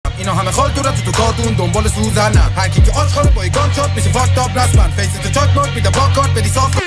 اینا همه خال تو کارتون دنبال سوزنن. هر کی که آشغال با گان شات میشه فاکت آپ رسما. فیس تو چاک نوت میده با کارت بدی صاف.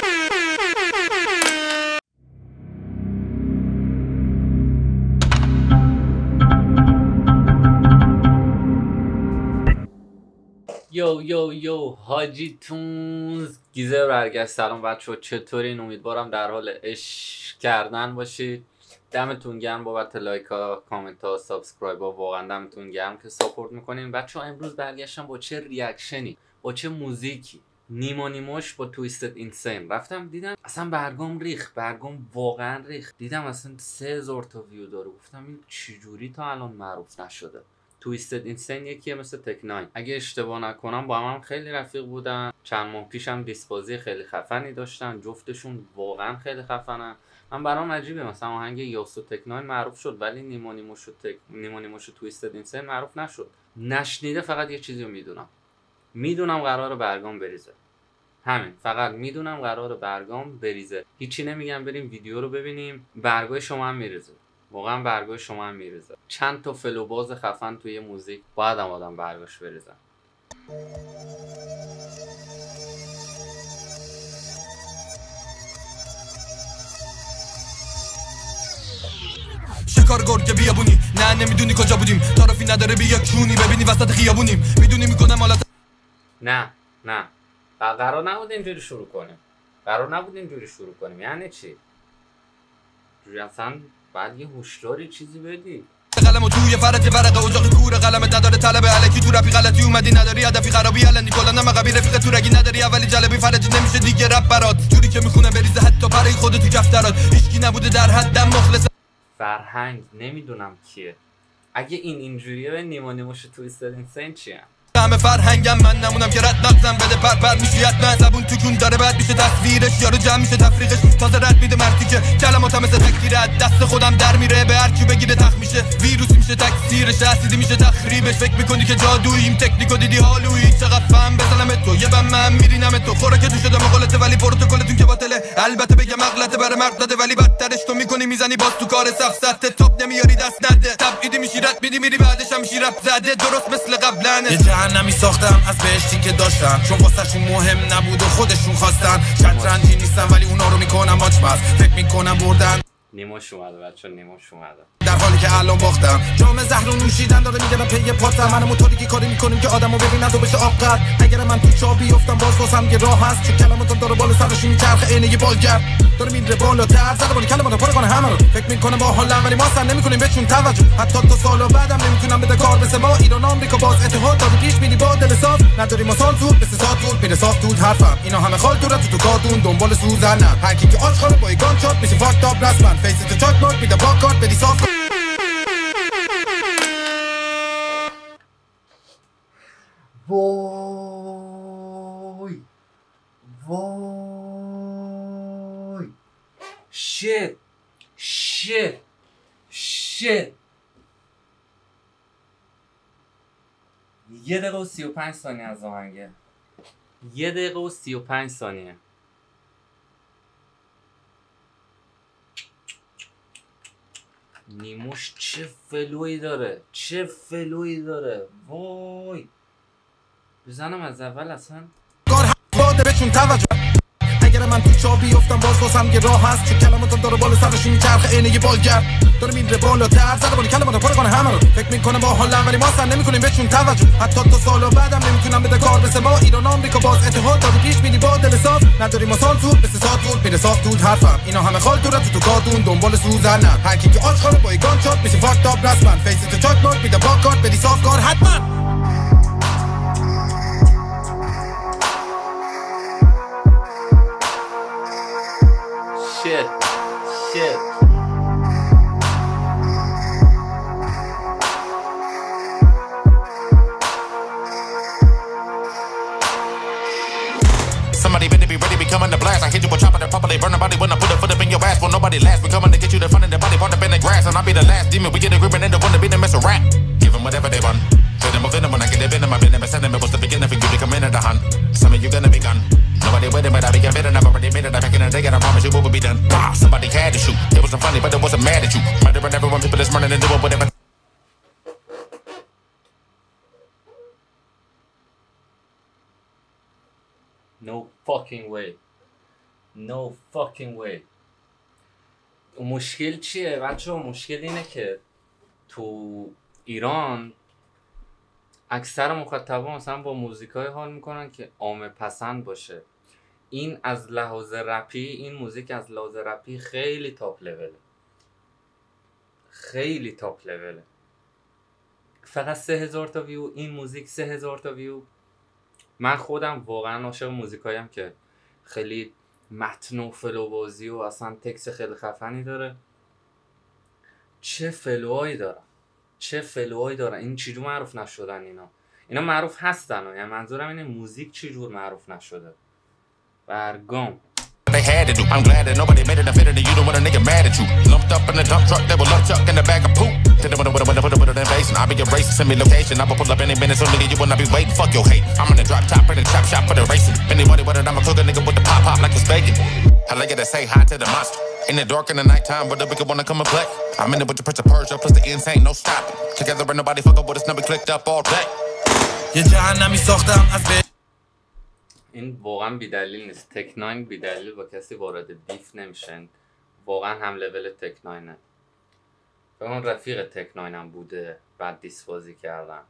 یو حاجی تونز گیزه برگشت. سلام بچه‌ها، چطورین؟ امیدوارم در حال عشق کردن باشید. دمتون گرم بابت لایک ها، کامنت ها، سابسکرایب ها. واقعا دمتون گرم که ساپورت میکنین. بچه‌ها امروز برگشتم با چه ریاکشنی، با چه موزیکی. نیموش با تویستد اینسین رفتم دیدم اصلا برگام واقعا ریخت. دیدم اصلا 3000 تا ویو داره. گفتم این چجوری تا الان معروف نشده؟ تویستد اینسین یکیه مثل تک9. اگه اشتباه نکنم با هم خیلی رفیق بودن. چند ماه پیش هم دیسپازی خیلی خفنی داشتن. جفتشون واقعا خیلی خفنن. من برام عجیبه مثلا آهنگ یاسو تک9 معروف شد ولی نیمونیموش تویستد اینسین معروف نشد. نشنیده. فقط یه چیزی رو میدونم قراره برگام بریزه. همین، فقط میدونم قراره برگام بریزه. هیچی نمیگم. بریم ویدیو رو ببینیم. برگای شما هم میریزه. واقعا برگای شما هم میریزه. چند تا فلو باز خفن توی موزیک باید هم آدم برگاش بریزن. شکار گرگ بیابونی، نه نمیدونی کجا بودیم. طرفی نداره بیا کونی ببینی وسط خیابونیم. میدونی میکنم حالت. نه قرار نبود اینجوری شروع کنیم. یعنی چی؟ جوری اصلا بعد یه هوشداری چیزی بدی. قلمو توی فرج ورقه اجاق کور قلمت نداره طلب الکی تو رفی غلطی اومدی نداری هدفی خرابی الانی کلا نمقبی رفیق تو رگی نداری اولی جلبی فرج نمیشه دیگه رپ برات. جوری که میخونه بریزه حتی برای خودت تو کفترات. هیچکی نبوده در حدم مخلص. فرهنگ نمیدونم کیه. اگه اینجوریه به نیموش تویستد اینسین چیه؟ همه فرهنگم من نمونم که رد نقزم بده پر میشه حتما. زبون تو کون داره بعد میشه تصویرش. یارو جمع میشه تفریقش. تازه رد میده مردی که کلماتم مثل تکیره دست خودم در میره. به هر کی بگیره تخ میشه. ویروسی میشه تکثیرش. اسیدی میشه تخریبش. فکر میکنی که جادوییم تکنیکو دیدی حالویی. چقدر فهم بزنم تو یه بم من میرینم تو. خوراک تو شده مقالته ولی پروتکلتون که باطله. البته بگم مغلطه برای مرد داده ولی بدترش تو میکنی میزنی باز تو کار سفسط. تاپ نمیاری دست نده. تبعیدی میشی رد میدی میری بعدش هم میشی رپ زده. درست مثل قبلنه. جهنمی ساختم از بهشتی که داشتن چون واسهشون مهم نبود و خودشون خواستن. شطرنجی نیستن ولی اونا رو میکنم ماچ‌باز. فکر میکنم بردن. نیموش اومده بچه‌ها، نیموش اومده. در حالی که الان باختم. جام زهر و نوشیدن داره میگه پی پاتم. منو موتوری کاری میکنیم که آدمو ببینن تو بشه آبقد. اگر من تو چا بیافتم باز واسم یه راه هست. چون کلماتم داره بالا سرش میچرخه عین یه بالگر. داره میره بالاتر زده بالا کلماتم پر کنه همه رو. فکر میکنم با حالم ولی ما سر نمیکنیم بهشون توجه. حتی تا سال بعدم نمیتونم بده کار مثل ما. ایران آمریکا باز اتحاد داد پیش میری با دل صاف. نداری ما سال زود مثل سات زود میره صاف دود حرفم. اینا همه خال تو کارتون دنبال سوزنن. هر کی که آشغال با گان شات میشه فاکت آپ رسما. فیس تو چاک نوت میده با کارت بدی صاف. وای شت 1 دقیقه و 35 ثانیه از آهنگه. 1 دقیقه و 35 ثانیه. نیموش چه فلوی داره. وای بزنم از اول اصلا. باده بهشون توجه. اگر من تو چا بیافتم باز واسم یه راه هست. چون کلماتم داره بالا سرش میچرخه عین یه بالگر. داره میره بالاتر زده بالا کلماتم پر کنه همه رو. فکر میکنم با حالم ولی ما سر نمیکنیم بهشون توجه. حتی تا سال بعدم نمیتونم بده کار مثل ما. ایران آمریکا باز اتحاد داد پیش میری با دل صاف. نداری ما سال زود مثل سات زود میره صاف دود حرفم. اینا همه خال تو کارتون دنبال سوزنن. هر کی که آشغال با گان شات میشه فاکت آپ رسما. فیس تو چاک نوت میده با کارت بدی صاف کار حتما. Shit. Somebody better be ready, we coming to blast. I hit you with chopper that properly burn the body when I put a foot up in your ass. Will nobody last? We coming to get you the front of the body, part up in the grass, and I'll be the last demon. We get a grip and end up on the beat and mess a rap. Give them whatever they want. Fit them a venom when I get it in my venom. Send them it was the beginning for you to come in at the hunt. Some of you gonna be gone. Nobody with it, but I be getting better. I've already made it. I'm back in the day, and I promise you what will be done. Bah, somebody had to shoot. It wasn't funny, but it wasn't mad at you. Murdering everyone, people is running and doing whatever. No fucking way. No fucking way. مشکل چیه بچه؟ مشکل اینه که تو ایران اکثر مخاطبا مثلا با موزیکای حال میکنن که عامه پسند باشه. این از لحاظ رپی، این موزیک از لحاظ رپی خیلی تاپ لوله، خیلی تاپ لوله. فقط 3000 تا ویو این موزیک، 3000 تا ویو. من خودم واقعا عاشق موزیکایم که خیلی متن و فلو بازی و اصلا تکس خیلی خفنی داره. چه فلوهایی دارن، چه فلوهایی دارن. این چجور معروف نشدن؟ اینا معروف هستن. یعنی منظورم اینه موزیک چجور معروف نشده. برگام They had to do. I'm glad that nobody made it infinity. You don't want a nigga mad at you. Lumped up in the dump truck, they will lump chuck in the bag of poop. Then with an invasion, I'll be your racist, send me location. I will pull up any minute, so nigga, you will not be waiting. Fuck your hate. I'm in the drop top, in the chop shop for the racing. Anybody with it, I'm a cooker nigga with the pop pop like it's bacon. I like it to say hi to the monster. In the dark in the nighttime, but the wicked wanna come and play. I'm in it with the Prince of Persia, plus the insane, no stopping. Together and nobody fuck up with us, never clicked up all day. یه جهنمی ساختم از این واقعا بی‌دلیل نیست. تک 9 بی‌دلیل با کسی وارد بیف نمیشن. واقعا هم لول تک 9 و اون رفیق تک 9 هم بوده بعد دیس بازی کردن.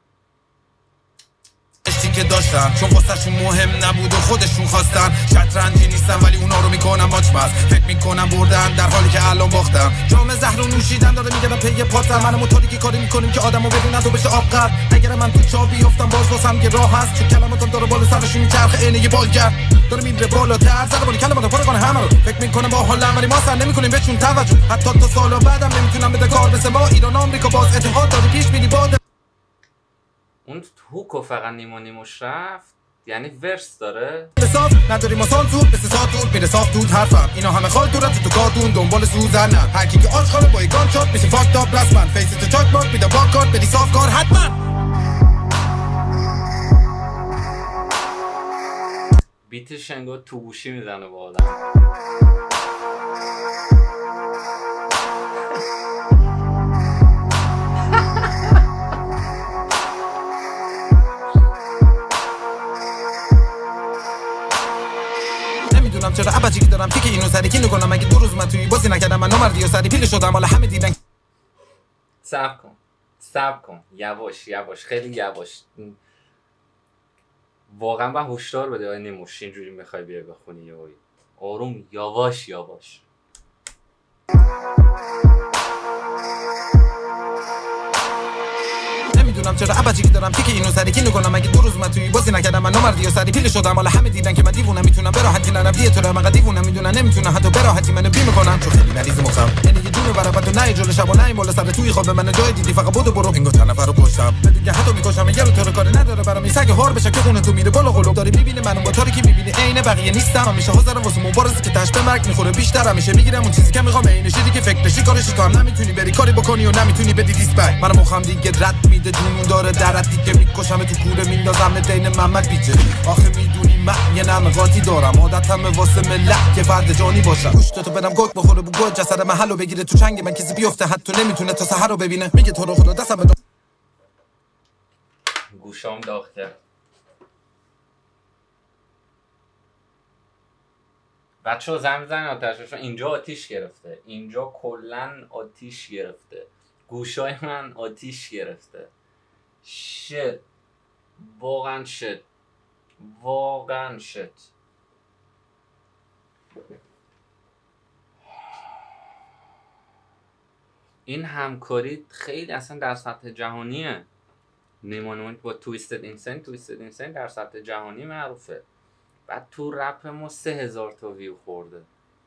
که داشتن چون واسهشون مهم نبود و خودشون خواستن. شطرنجی نیستن ولی اونا رو میکنن ماچمز. فکر میکنن بردن در حالی که الان باختن. جام زهر رو نوشیدن داره میگن پی پاتم. من موتوری که کاری میکنیم که آدمو ببینن تو بشه آبقر. اگر من تو چا بیافتم باز واسم یه راه هست. چون کلماتم داره بالا سرشون میچرخه عین یه بالگر داره میره بالاتر. زدبانی کلماتم پر کنه همه رو. فکر میکنم با حال ولی ما سر نمیکنیم بهشون توجه. حتی تا سال بعدم نمیتونم بده کار مثل ما. ایران آمریکا باز اتحاد داره پیش میری باد. اون هوکو فقط نیموش رفت یعنی ورس داره. صاف نداریم آسان زود مثل ساتور میره صاف دود حرفم. اینا همه خال دورت تو کارتون دنبال سوزنن. هر کی که آشغاله با یگان شات میشه فاکت آپ رسمن. فیس تو چاک مارک میده با کارت بدی صاف کار حتما. بیت شنگو تو گوشی میزنه با آدم. چرا ابجی دارم تیک اینو سری کی نکنم. اگه 2 روز من توی بازی نکردم من نمردی و سری پیل شدم. حالا همه دیدن. صبر کن یواش خیلی یواش. واقعا با هوشدار بده. آینه موش اینجوری میخوای بیای بخونی یهویی. آروم یواش نمیدونم چرا ابجی دارم تیک اینو سری کی نکنم. اگه 2 روز من توی بازی نکردم من نمردی و سری پیل شدم. حالا همه دیدن که من دیوونم میتونم به راحتی نرفتی تو من دیوونم میدونن نمیتونن حتی به راحتی منو بی میکنن. چون خیلی مریض مخم یعنی یه جون برابر تو نه جلو شب و نه بالا سر توی خواب من جای دیدی فقط بودو برو اینگو چند نفر رو پشتم دیگه حتی میکشم. یه رو تو رو کار نداره برام این سگ هار بشه که خونه تو میره بالا قلوب داری میبینه منو با تاریکی میبینه عین بقیه نیستم. همیشه حاضرم واسه مبارزه که تاش به مرگ میخوره بیشتر. همیشه میگیرم اون چیزی که میخوام عین چیزی که فکر بشی کارش تو هم نمیتونی بری کاری بکنی و نمیتونی بدی دیسپک. منو مخم دیگه رد میده جنون داره درت دیگه میکشم تو کوره میندازم دین محمد بیچه. آخه میدونی من یه نمه قاطی دارم عادتم واسه ملت که فرد جانی باشم. گوشت تو بدم گوک بخوره بو گوج جسد محلو بگیره تو چنگ من کسی بیفته حتی نمیتونه تا سحر رو ببینه. میگه تو رو خدا دستم به گوشام داغ کرد. بچه‌ها زنگ بزنین آتش. اینجا آتیش گرفته. اینجا کلا آتیش گرفته. گوشای من آتیش گرفته. شت واقعا شت. این همکاری خیلی اصلا در سطح جهانیه. نیمانویت با تویستد اینسین در سطح جهانی معروفه. بعد تو رپ ما 3000 تا ویو خورده.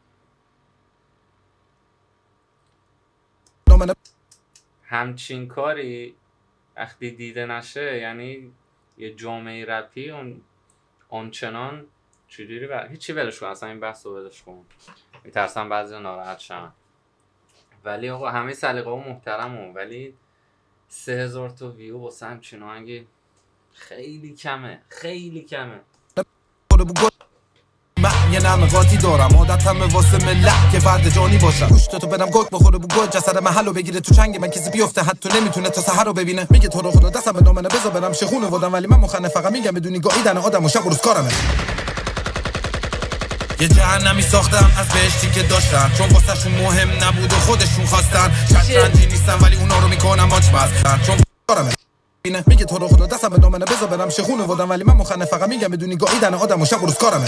همچین کاری وقتی دیده نشه یعنی یه جامعه رپی آنچنان چجوری هیچی ولش کن. اصلا این بحث رو ولش کن. میترسم بعضی ناراحت شن. ولی آقا همه سلیقه ها محترمه ولی 3000 تا ویو واسه همچین آهنگی خیلی کمه. من یه نمه قاطی دارم عادتم واسه ملت که فرد جانی باشم. گوشت تو بدم گوک بخوره بو گوج جسد محلو بگیره تو چنگ من کسی بیفته حتی نمیتونه تا سحر رو ببینه. میگه تو رو خدا دستم به نامنه بذار برم شخونه ودم ولی من مخنه فقط میگم بدونی گاییدن آدم و شب و روز کارمه. یه جهنمی ساختم از بهشتی که داشتن، چون واسهشون مهم نبود و خودشون خواستن. شطرنجی نیستم ولی اونا رو میکنم ماچ مستن، چون کارمه اینه. میگه تو رو خدا دستم به دامنه بذار برم شخونه ودم، ولی من مخنه فقط میگم بدونی گاییدن آدم و شب و روز کارمه.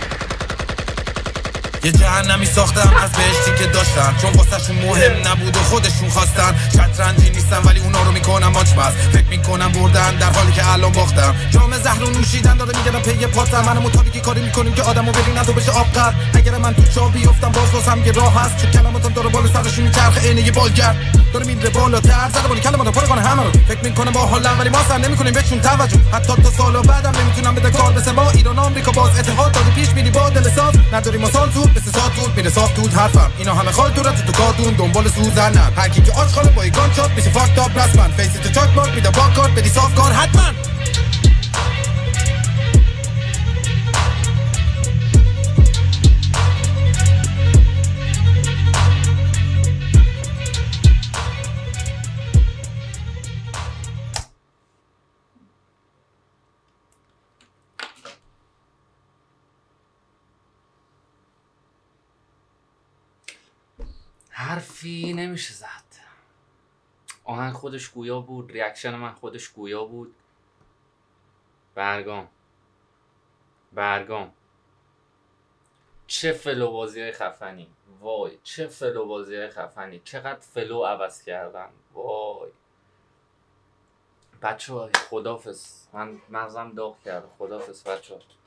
یه جهنمی ساختم از بهشتی که داشتن، چون واسهشون مهم نبود و خودشون خواستن. شطرنجی نیستم ولی اونا رو میکنم ماچ مست، فکر میکنم بردن در حالی که الان باختم. جام زهر رو نوشیدن داره میگم پی پاتم، منو متالیکی کاری میکنیم که آدمو ببینن تو بشه آبقر. اگر من تو چاه بیافتم باز واسم یه راه هست، چون کلماتم داره بالا سرشون میچرخه عین یه بالگرد داره میره بالاتر، زده بالا کلماتم پر کنه همه رو. فکر میکنم با حالم ولی ما سر نمیکنیم بهشون توجه، حتی تا سال بعدم نمیتونم بده کار بسه ما. ایران و آمریکا باز اتحاد داده پیش میری با دل صاف، نداریم مسال زود به سات دور میره صاف دود حرفم. اینا همه خال تو تو کادون دنبال سوزنن، هر کی که آشغال با ایگان شات میشه فاکت اپ رسما. فیس تو چاک مارک میده با کارت بدی صاف کار حتما. حرفی نمیشه زد. آهنگ خودش گویا بود، ریاکشن من خودش گویا بود. برگام چه فلو بازی های خفنی، وای چه فلو بازی های خفنی، چقدر فلو عوض کردن، وای بچه های خدافظ، من مغزم داغ کرد. خدافظ بچه ها.